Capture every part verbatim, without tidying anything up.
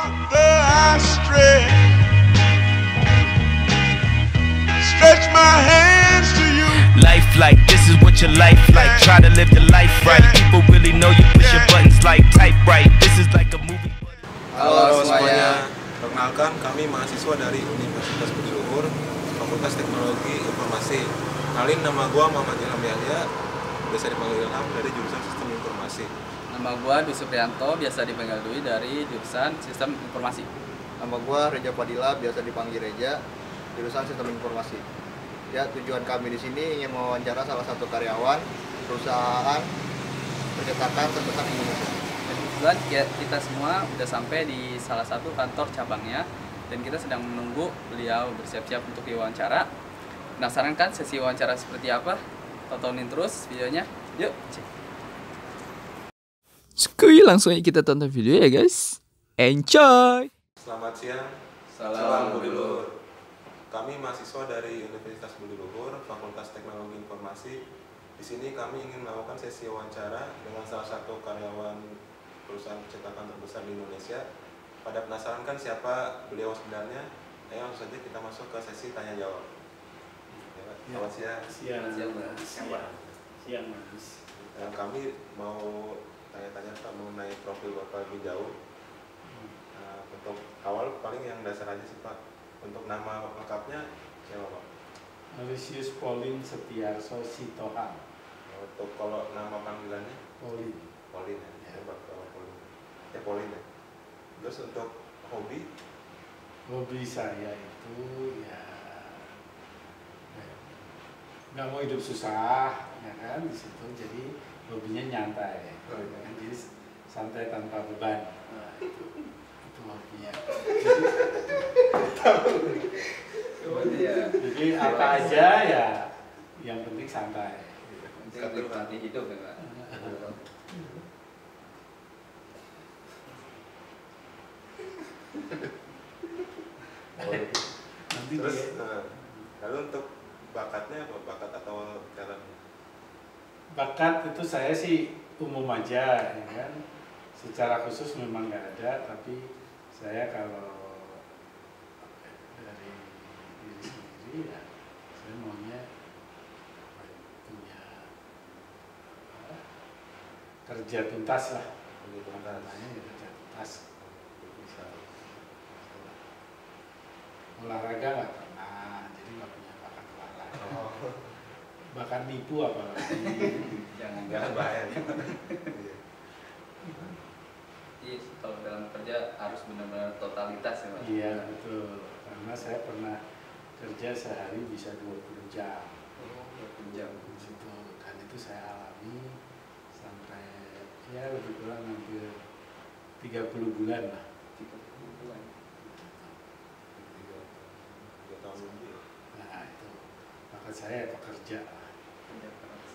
Father, I stretch, stretch my hands to you. Life like, this is what your life like. Try to live the life right. People really know you push your buttons like type right. This is like a movie. Halo semuanya, perkenalkan kami mahasiswa dari Universitas Budi Luhur, Fakultas Teknologi Informasi. Kenalin, nama gua Muhammad Ilham Yahya, biasa dipanggil Ilham, dari jurusan Sistem Informasi. Nama gua Dwi Supriyanto, biasa dipanggil Dwi, dari jurusan Sistem Informasi. Nama gua Reja Fadila, biasa dipanggil Reja, jurusan Sistem Informasi. Ya, tujuan kami di sini ingin mewawancara salah satu karyawan perusahaan percetakan terbesar di Indonesia. Dan kebetulan kita semua sudah sampai di salah satu kantor cabangnya, dan kita sedang menunggu beliau bersiap-siap untuk diwawancara. Penasaran kan sesi wawancara seperti apa? Tontonin terus videonya. Yuk, cek. Sekali langsung aja kita tonton video ya guys. Enjoy. Selamat siang. Salam Budi Luhur. Kami mahasiswa dari Universitas Budi Luhur, Fakultas Teknologi Informasi. Di sini kami ingin melakukan sesi wawancara dengan salah satu karyawan perusahaan percetakan terbesar di Indonesia. Pada penasaran kan siapa beliau sebenarnya? Ayo langsung saja kita masuk ke sesi tanya jawab. Ya, selamat siang. Siang, Siang, siang, siang, Mas. Dan kami mau tanya-tanya Pak mengenai profil Bapak lebih jauh. Nah, untuk awal paling yang dasar aja sih Pak. Untuk nama lengkapnya siapa Pak? Alisius Pauline Setiarso Sitohang. Untuk kalau nama panggilannya? Pauline. Pauline ya, Ya. Pak Pauline. Ya Pauline ya. Terus untuk hobi? Hobi saya itu ya nggak mau hidup susah, ya kan, di situ. Jadi hobinya nyantai, Oh, iya. jadi santai tanpa beban. Nah, itu, itu hobinya. Jadi apa aja ya, yang penting santai. Penting menikmati hidup ya Pak. Nanti Terus dia- nah, lalu untuk bakatnya apa? Bakat atau talent? bakat itu saya sih umum aja, ya kan. Secara khusus memang nggak ada, tapi saya kalau dari diri sendiri ya saya maunya punya apa, kerja tuntas lah, Kerja tuntas. namanya ya kerja tuntas. Bisa olahraga nggak pernah, jadi nggak punya bakat olahraga. Oh, Bakat nipu apalagi. Jangan jangan bahaya. Iya. Jadi kalau dalam kerja harus benar-benar totalitas ya Pak. Iya betul, karena saya pernah kerja sehari bisa dua puluh jam Oh, dua puluh jam. di situ, dan itu saya alami sampai ya lebih kurang hampir tiga puluh bulan lah. tiga puluh bulan. Tiga, tiga tahun lebih ya. Nah itu maka saya pekerja. Kerja keras.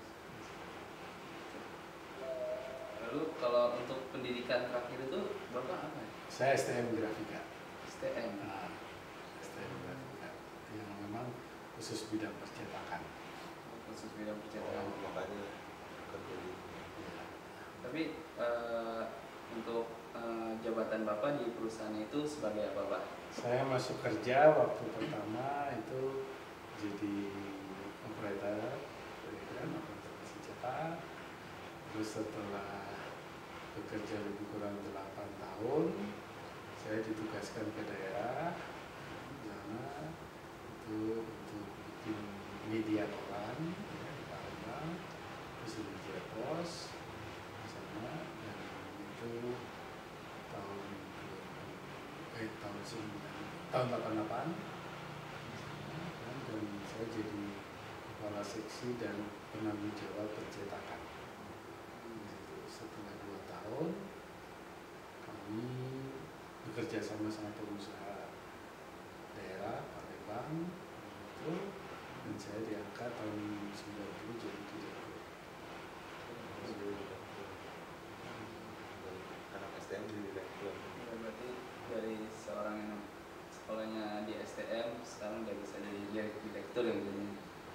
Lalu kalau untuk pendidikan terakhir itu Bapak apa ya? Saya S T M Grafika. S T M. Nah, S T M Grafika yang memang khusus bidang percetakan. Khusus bidang Oh, percetakan. makanya kerja di Ya. Tapi eh, untuk eh, jabatan Bapak di perusahaan itu sebagai apa Pak? Saya masuk kerja waktu pertama itu jadi operator, ya kan, operator mesin cetak. Terus setelah bekerja lebih kurang delapan tahun, saya ditugaskan ke daerah, di sana itu untuk bikin media koran, ya, di Palembang, terus di Jepos, di sana, dan itu tahun eh tahun sembilan tahun delapan delapan dan saya jadi kepala seksi dan penanggung jawab percetakan. Itu setelah dua tahun kami bekerja sama sama pengusaha daerah Palembang itu, dan saya diangkat tahun sembilan puluh jadi direktur. anak S T M di direktur. Ya, berarti dari seorang yang sekolahnya di S T M sekarang udah bisa jadi direktur yang jadinya.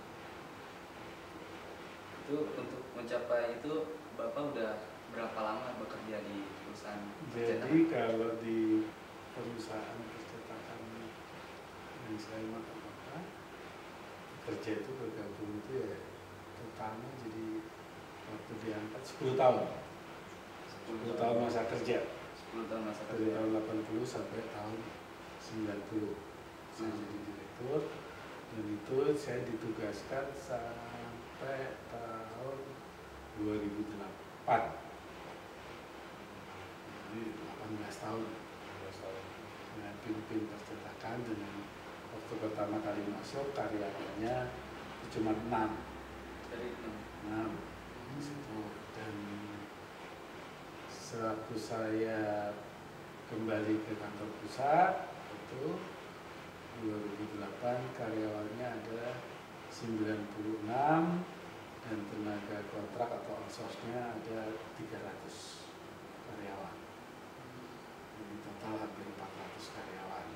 Itu untuk mencapai itu Bapak udah berapa lama bekerja di perusahaan Jadi percetakan? kalau di perusahaan percetakan yang saya makan apa kerja itu bergabung itu ya totalnya jadi waktu diangkat sepuluh tahun sepuluh tahun masa kerja sepuluh tahun masa dari kerja. tahun delapan puluh sampai tahun sembilan puluh saya Hmm. jadi direktur, dan itu saya ditugaskan sampai tahun dua ribu delapan, jadi delapan belas tahun saya pimpin percetakan. Dengan waktu pertama kali masuk karyawannya itu cuma enam Dari enam. enam di situ. Dan sewaktu saya kembali ke kantor pusat itu dua ribu delapan karyawannya ada sembilan puluh enam dan tenaga kontrak atau outsource-nya ada tiga ratus karyawan. Jadi total hampir empat ratus karyawan.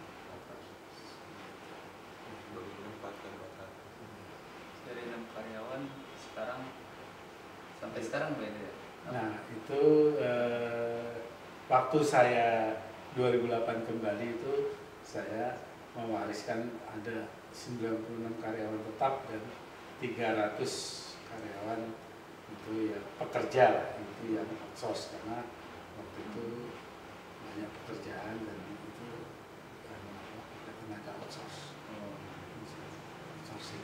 dua ribu empat ke empat ratus. Dari enam karyawan sekarang sampai sekarang berarti ya? Nah, itu eh, waktu saya dua ribu delapan kembali itu saya mewariskan ada sembilan puluh enam karyawan tetap dan tiga ratus karyawan itu ya pekerja lah, itu yang outsource karena waktu itu banyak pekerjaan dan itu yang apa, pakai tenaga outsource. Oh. Outsourcing.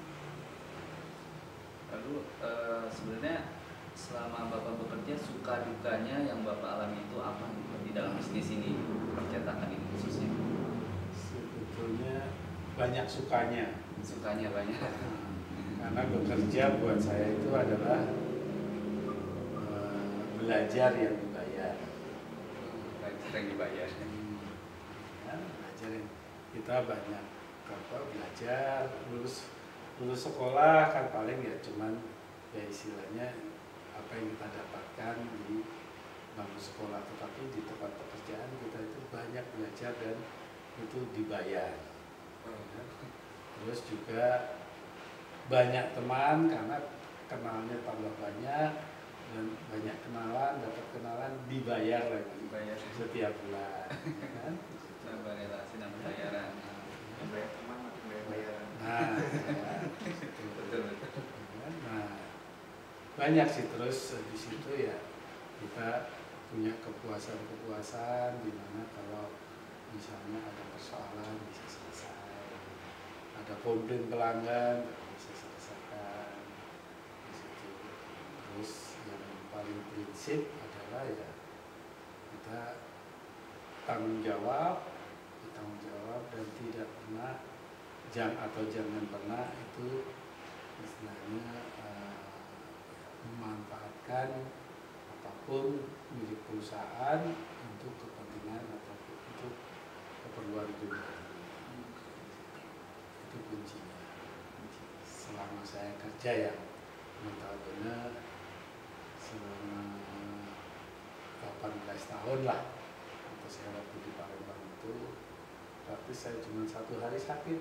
Lalu eh, sebenarnya selama Bapak bekerja suka dukanya yang Bapak alami itu apa di dalam bisnis ini, percetakan ini khususnya? Sebetulnya banyak sukanya. Sukanya banyak. Karena bekerja buat saya itu adalah uh, belajar yang dibayar. Belajar yang dibayar. Ya, belajar yang kita banyak apa belajar lulus lulus sekolah kan paling ya cuman ya istilahnya apa yang kita dapatkan di bangku sekolah, tetapi di tempat pekerjaan kita itu banyak belajar dan itu dibayar. Ya. Terus juga banyak teman karena kenalnya tambah banyak dan banyak kenalan, dapat kenalan dibayar lagi Dibayar. setiap bulan, ya kan? Nambah relasi, nambah bayaran. Bayar teman atau bayar bayaran. Nah, ya, gitu. Betul betul. Nah, banyak sih. Terus di situ ya kita punya kepuasan-kepuasan di mana kalau misalnya ada persoalan bisa selesai, ada komplain pelanggan bisa selesaikan di situ. Terus yang paling prinsip adalah ya kita tanggung jawab, bertanggung jawab dan tidak pernah jam atau jangan pernah itu istilahnya uh, memanfaatkan apapun milik perusahaan untuk kepentingan atau untuk keperluan pribadi. Itu kuncinya. Selama saya kerja ya, notabene selama delapan belas tahun lah, atau saya waktu di Palembang itu, tapi saya cuma satu hari sakit.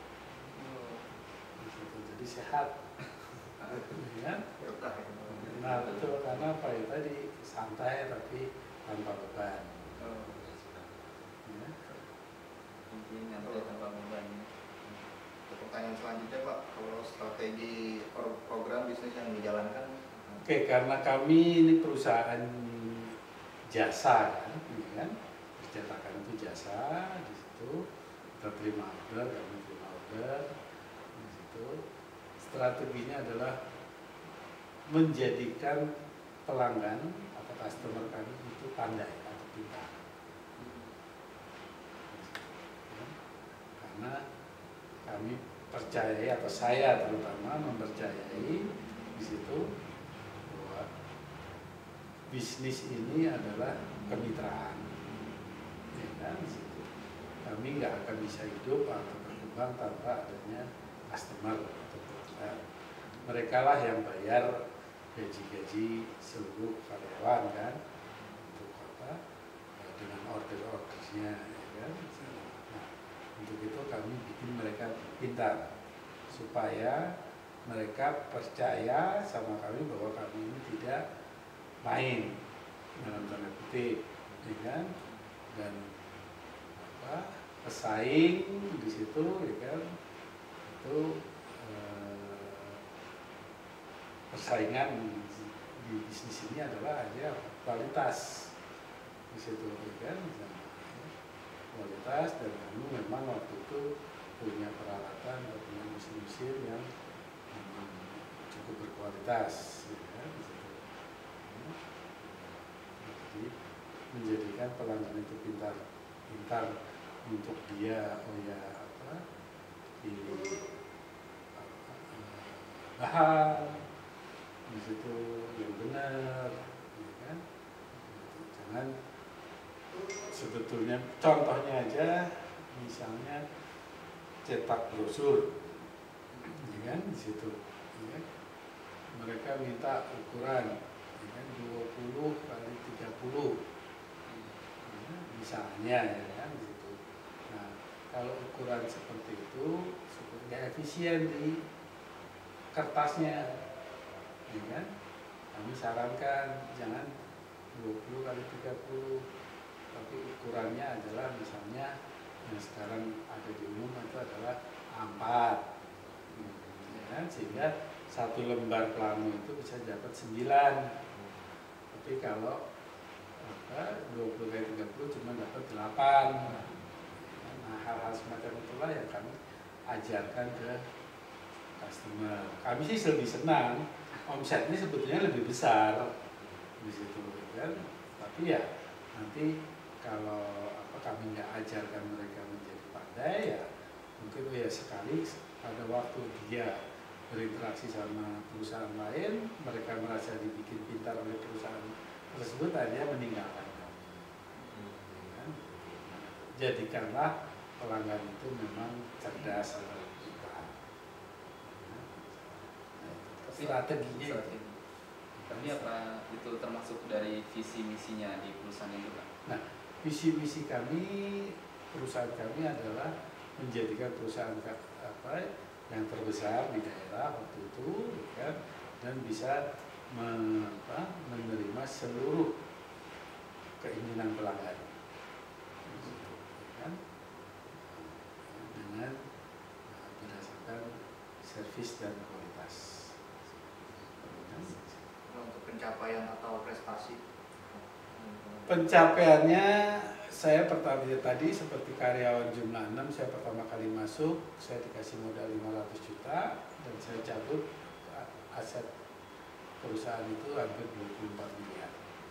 Jadi sehat. Ya. Nah betul, karena apa ya tadi santai tapi tanpa beban. Ya. Intinya nyantai tanpa beban. Pertanyaan selanjutnya Pak, kalau strategi pro- program bisnis yang dijalankan, Oke, karena kami ini perusahaan jasa kan, ini kan percetakan itu jasa, di situ kita terima order, kami terima order, di situ strateginya adalah menjadikan pelanggan atau customer kami itu pandai atau pintar. Ya, karena kami percaya atau saya terutama mempercayai di situ bahwa bisnis ini adalah kemitraan. Ya kan, di situ. Kami nggak akan bisa hidup atau berkembang tanpa adanya customer atau pelanggan. Mereka lah yang bayar gaji-gaji seluruh karyawan kan, untuk apa? Ya, dengan order-ordernya, ya kan. Nah, untuk itu kami bikin mereka pintar supaya mereka percaya sama kami bahwa kami ini tidak main dalam tanda kutip, ya kan? Dan apa pesaing di situ, ya kan, itu eh, persaingan di bisnis ini adalah aja kualitas di situ, ya kan, kualitas, dan kamu memang waktu itu punya peralatan atau punya mesin-mesin yang memang cukup berkualitas, ya kan, di situ. Jadi menjadikan pelanggan itu pintar, pintar untuk dia, oh ya apa, di bahan di situ yang benar, ya kan? Jangan sebetulnya contohnya aja, misalnya cetak brosur, ya kan, di situ, ya. Mereka minta ukuran, ya kan, dua puluh kali tiga puluh, ya, misalnya, ya kan, di situ. Nah, kalau ukuran seperti itu, sepertinya efisien di kertasnya, ya kan? Kami sarankan jangan dua puluh kali tiga puluh, tapi ukurannya adalah misalnya yang sekarang ada di umum itu adalah A empat, ya kan? Sehingga satu lembar plano itu bisa dapat sembilan, tapi kalau apa, dua puluh kali tiga puluh cuma dapat delapan. Nah, hal-hal semacam itulah yang kami ajarkan ke customer. Kami sih lebih senang, omsetnya sebetulnya lebih besar di situ, kan? Tapi ya nanti kalau apa kami nggak ajarkan mereka menjadi pandai, ya mungkin ya sekali pada waktu dia berinteraksi sama perusahaan lain, mereka merasa dibikin pintar oleh perusahaan tersebut, akhirnya meninggalkan kami. Kan? Jadikanlah pelanggan itu memang cerdas atau pintar. Strateginya itu. Tapi apa itu termasuk dari visi misinya di perusahaan itu, Pak? Nah, visi misi kami, perusahaan kami adalah menjadikan perusahaan apa yang terbesar di daerah waktu itu, kan, dan bisa me, apa, menerima seluruh keinginan pelanggan, kan, dengan berdasarkan servis dan kualitas. Untuk pencapaian atau prestasi? Pencapaiannya, saya pertama tadi seperti karyawan jumlah enam, saya pertama kali masuk, saya dikasih modal lima ratus juta dan saya cabut aset perusahaan itu hampir dua puluh empat miliar.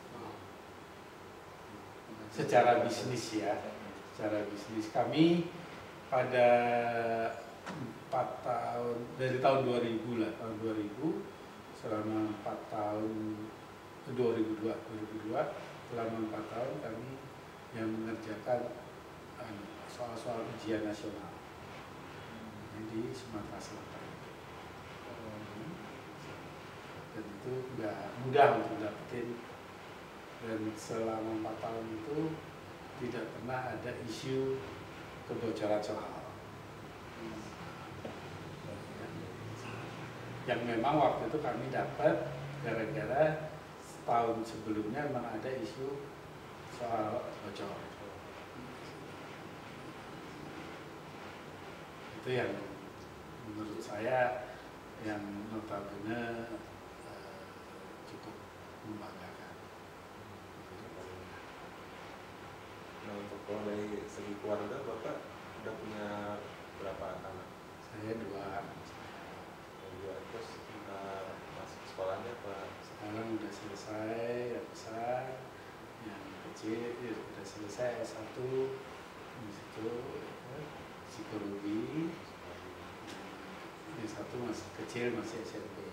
Secara bisnis ya, secara bisnis kami pada empat tahun, dari tahun dua ribu lah, tahun dua ribu, selama empat tahun, dua ribu dua, dua ribu dua, selama empat tahun kami yang mengerjakan soal-soal ujian nasional di Sumatera Selatan. Dan itu nggak mudah untuk dapetin, dan selama empat tahun itu tidak pernah ada isu kebocoran soal. Yang memang waktu itu kami dapat gara-gara tahun sebelumnya memang ada isu soal bocor. Itu yang menurut saya yang notabene uh, cukup membanggakan. Nah, untuk kalau dari segi keluarga, Bapak udah punya berapa anak? Saya dua. Dua. Terus uh, masuk sekolahnya apa? Sekarang udah selesai, yang besar, yang kecil ya, udah selesai S satu, di situ ya, psikologi, yang satu masih kecil, masih S M P.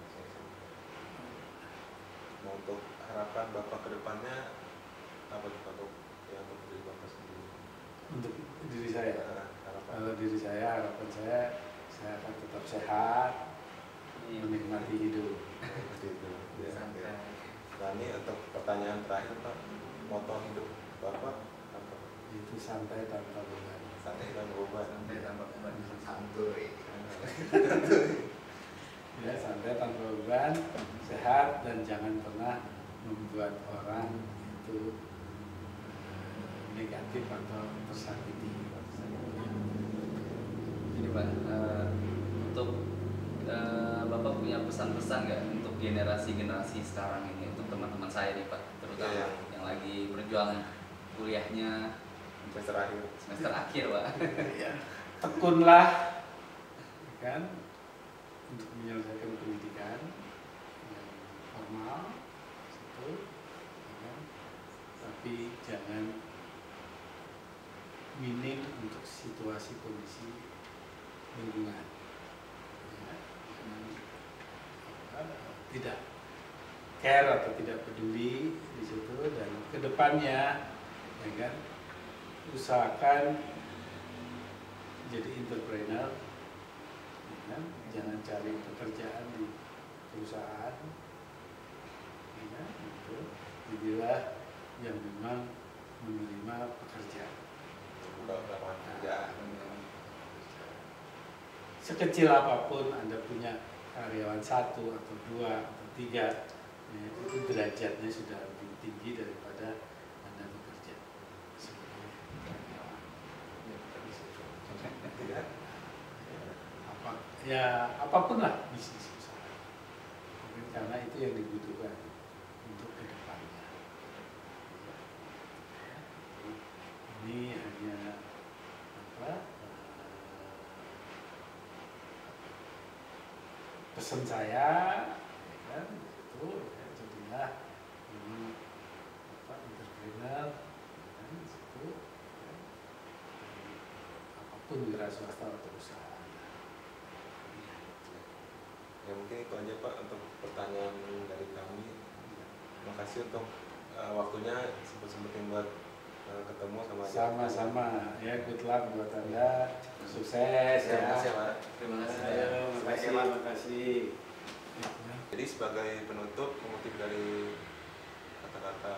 Nah, untuk harapan Bapak ke depannya apa tuh, untuk yang untuk diri Bapak sendiri? Untuk diri saya, Harapan. kalau diri saya, harapan saya, saya akan tetap sehat, menikmati hidup. Gitu. Ya, ya. Nah, ini untuk pertanyaan terakhir, Pak, moto hidup Bapak apa? Itu santai tanpa beban. Santai dan beban. Santai tanpa beban. Santuy. Ya, santai tanpa beban, sehat, dan jangan pernah membuat orang itu eh, negatif. negatif atau tersakiti. Ini Pak, uh, untuk uh, Bapak punya pesan-pesan nggak untuk generasi-generasi sekarang ini, untuk teman-teman saya nih Pak, terutama ya, yang lagi berjuang kuliahnya semester akhir. semester akhir Pak. Ya, tekunlah, kan, untuk menyelesaikan pendidikan yang formal, itu, kan, tapi jangan minim untuk situasi kondisi lingkungan. Ya, jangan apa, tidak care atau tidak peduli di situ, dan kedepannya, ya kan, usahakan jadi entrepreneur, ya kan? Jangan cari pekerjaan di perusahaan, ya kan? Itu jadilah yang memang menerima pekerjaan. Buka lapangan kerjaan. Sekecil apapun Anda punya karyawan satu atau dua atau tiga, ya, itu derajatnya sudah lebih tinggi daripada Anda bekerja sebagai karyawan. Tidak. Apa, ya apapun lah bisnis usaha. Mungkin karena itu yang dibutuhkan untuk kedepannya. Ini hanya apa? Pesan saya, ya kan, itu ya, jadilah ini apa, entrepreneur, ya kan, itu ya, apapun wira swasta atau usaha. Ya mungkin itu aja Pak untuk pertanyaan dari kami. Terima kasih untuk uh, waktunya, sempet-sempetin buat uh, ketemu sama Sama-sama, ya good luck buat Anda, sukses ya. Terima kasih Pak. Terima kasih. Ayo, makasih, Pak. makasih. Jadi sebagai penutup, mengutip dari kata-kata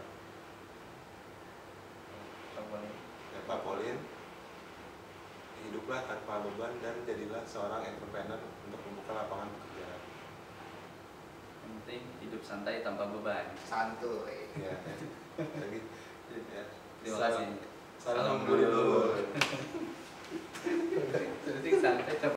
ya, Pak Polin, hiduplah tanpa beban dan jadilah seorang entrepreneur untuk membuka lapangan pekerjaan. Yang penting hidup santai tanpa beban. Santuy. Ya, jadi ya. Terima kasih. Salam membuli dulu. Penting santai tanpa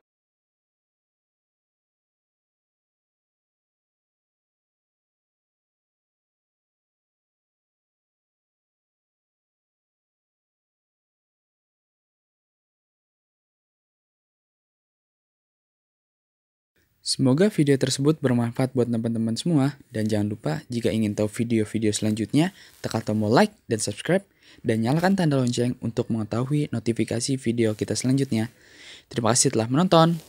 Semoga video tersebut bermanfaat buat teman-teman semua. Dan jangan lupa jika ingin tahu video-video selanjutnya, tekan tombol like dan subscribe. Dan nyalakan tanda lonceng untuk mengetahui notifikasi video kita selanjutnya. Terima kasih telah menonton.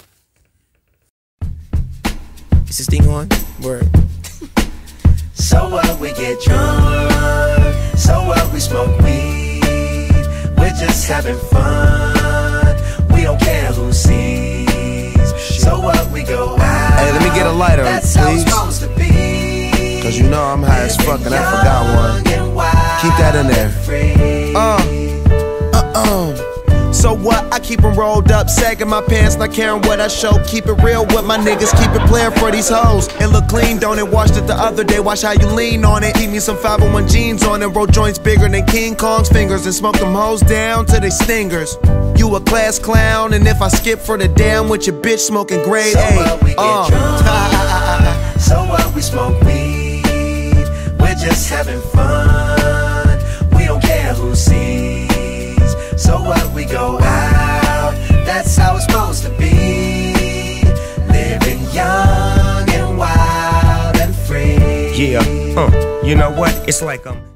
Is this thing on? Word. So what, we get drunk. So what, we smoke weed. We're just having fun. We don't care who sees. So what, we go out. Hey, let me get a lighter, That's how it's please. supposed to be. Cause you know I'm high as fuck and I forgot one. Keep that in there. Uh, uh, uh. So what? I keep them rolled up, sagging my pants, not caring what I show. Keep it real with my niggas, keep it playing for these hoes. It look clean, don't it? Washed it the other day, watch how you lean on it. Keep me some five oh one jeans on it, roll joints bigger than King Kong's fingers, and smoke them hoes down to they stingers. You a class clown, and if I skip for the damn with your bitch smoking grade So A. what, we get Uh. drunk. So what, we smoke weed. We're just having fun. We don't care who sees. So what, we go out. That's how it's supposed to be. Living young and wild and free. Yeah, uh, you know what? It's like I'm